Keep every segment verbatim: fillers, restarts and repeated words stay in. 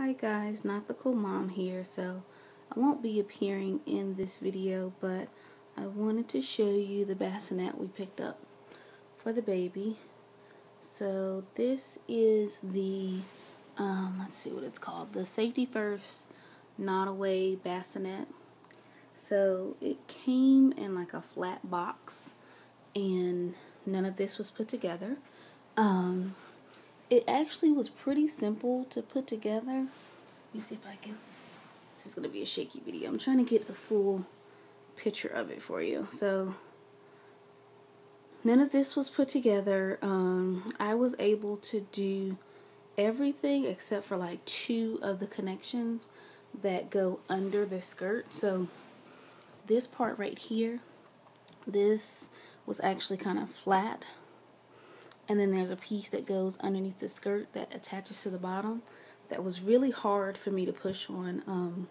Hi guys, Notthecoolmom here. So I won't be appearing in this video, but I wanted to show you the bassinet we picked up for the baby. So this is the, um, let's see what it's called, the Safety First Knot Away bassinet. So it came in like a flat box and none of this was put together. Um, It actually was pretty simple to put together. Let me see if I can. This is going to be a shaky video. I'm trying to get a full picture of it for you. So, none of this was put together. Um, I was able to do everything except for like two of the connections that go under the skirt. So, this part right here, this was actually kind of flat. And then there's a piece that goes underneath the skirt that attaches to the bottom. That was really hard for me to push on. Um,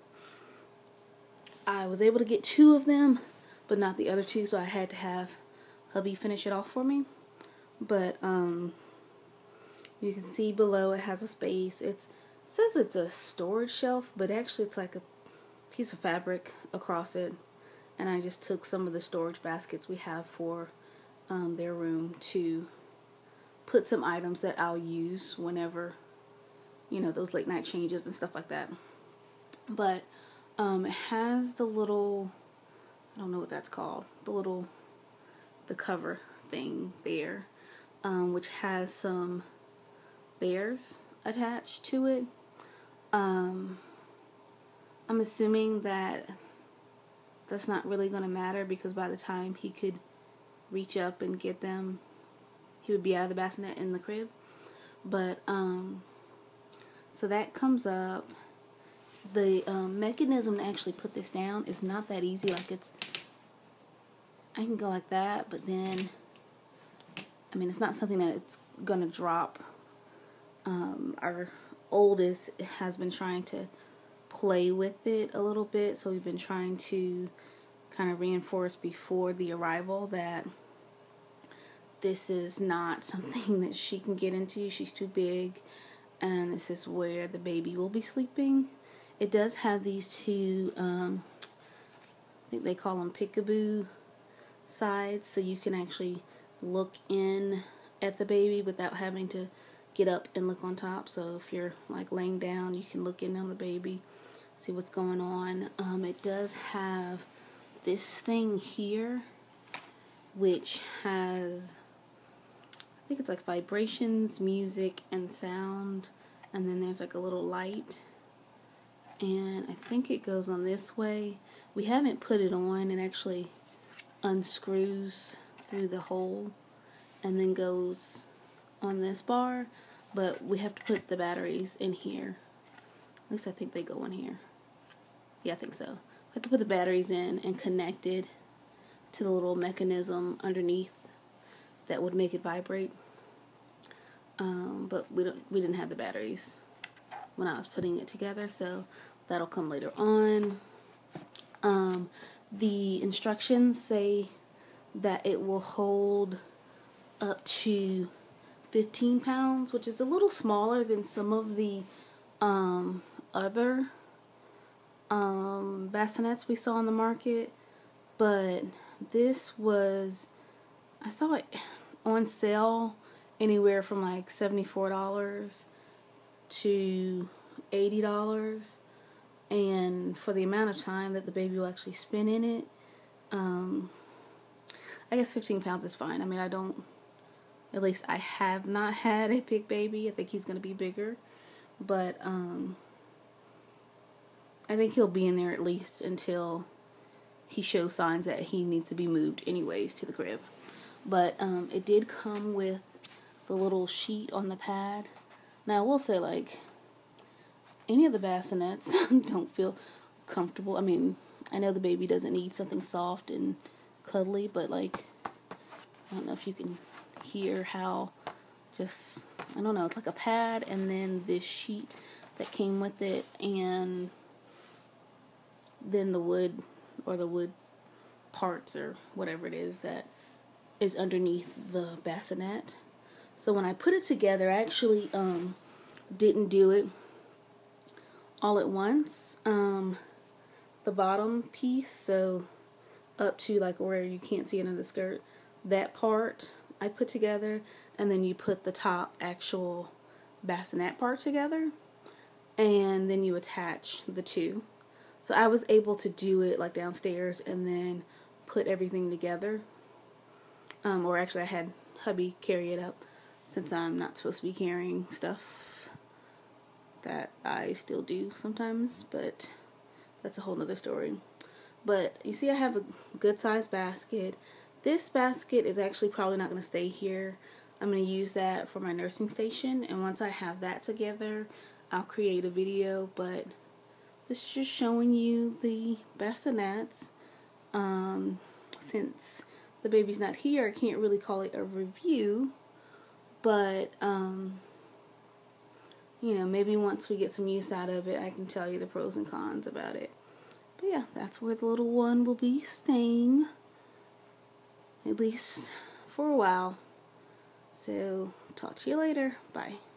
I was able to get two of them, but not the other two, so I had to have hubby finish it off for me. But um, you can see below it has a space. It's, it says it's a storage shelf, but actually it's like a piece of fabric across it. And I just took some of the storage baskets we have for um, their room to put some items that I'll use whenever, you know, those late night changes and stuff like that. But um, it has the little, I don't know what that's called, the little, the cover thing there, um, which has some bears attached to it. Um, I'm assuming that that's not really going to matter because by the time he could reach up and get them, he would be out of the bassinet in the crib. But, um, so that comes up. The um, mechanism to actually put this down is not that easy. Like it's, I can go like that, but then, I mean, it's not something that it's gonna drop. Um, our oldest has been trying to play with it a little bit, so we've been trying to kind of reinforce before the arrival that this is not something that she can get into. She's too big, and this is where the baby will be sleeping. It does have these two, um, I think they call them peekaboo sides, so you can actually look in at the baby without having to get up and look on top. So if you're like laying down, you can look in on the baby, see what's going on. Um, it does have this thing here, which has, I think it's like vibrations, music, and sound, and then there's like a little light, and I think it goes on this way. We haven't put it on. It actually unscrews through the hole and then goes on this bar, but we have to put the batteries in here. At least I think they go in here. Yeah, I think so. We have to put the batteries in and connect it to the little mechanism underneath that would make it vibrate. Um, but we don't we didn't have the batteries when I was putting it together, so that'll come later on. Um, the instructions say that it will hold up to fifteen pounds, which is a little smaller than some of the um, other um, bassinets we saw on the market, but this was, I saw it on sale anywhere from like seventy-four dollars to eighty dollars, and for the amount of time that the baby will actually spend in it, um, I guess fifteen pounds is fine. I mean, I don't, at least I have not had a big baby. I think he's going to be bigger, but um, I think he'll be in there at least until he shows signs that he needs to be moved anyways to the crib. But um, it did come with the little sheet on the pad. Now I will say, like, any of the bassinets don't feel comfortable. I mean, I know the baby doesn't need something soft and cuddly, but like, I don't know if you can hear how just, I don't know, it's like a pad and then this sheet that came with it, and then the wood or the wood parts or whatever it is that is underneath the bassinet. So when I put it together, I actually um, didn't do it all at once. Um, the bottom piece, so up to like where you can't see into the skirt, that part I put together, and then you put the top actual bassinet part together, and then you attach the two. So I was able to do it like downstairs and then put everything together. Um, or actually I had hubby carry it up, since I'm not supposed to be carrying stuff that I still do sometimes, but that's a whole nother story. But you see I have a good sized basket. This basket is actually probably not going to stay here. I'm going to use that for my nursing station, and once I have that together, I'll create a video. But this is just showing you the bassinets. Um, since the baby's not here, I can't really call it a review, but um, you know, maybe once we get some use out of it, I can tell you the pros and cons about it. But yeah, that's where the little one will be staying, at least for a while. So, talk to you later. Bye.